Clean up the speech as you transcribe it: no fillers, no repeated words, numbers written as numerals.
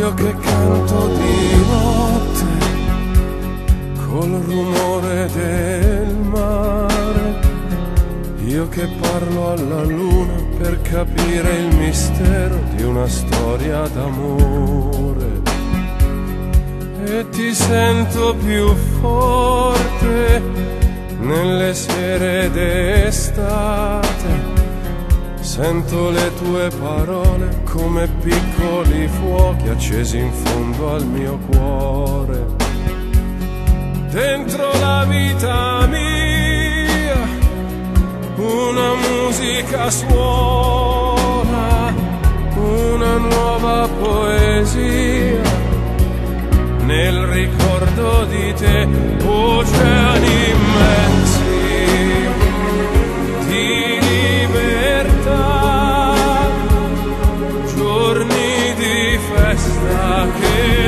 Io che canto di notte col rumore del mare, io che parlo alla luna per capire il mistero di una storia d'amore. E ti sento più forte nelle sere d'estate, sento le tue parole come piccoli fuochi accesi in fondo al mio cuore. Dentro la vita mia una musica suona, una nuova poesia, nel ricordo di te, oceani immensi di libertà, giorni di festa che